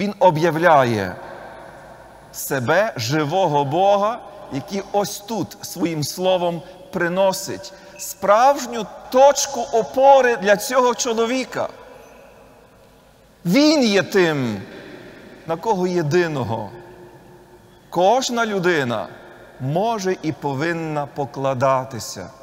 Він об'являє себе, живого Бога, який ось тут своїм словом приносить справжню точку опори для цього чоловіка. Він є тим, на кого єдиного кожна людина може і повинна покладатися.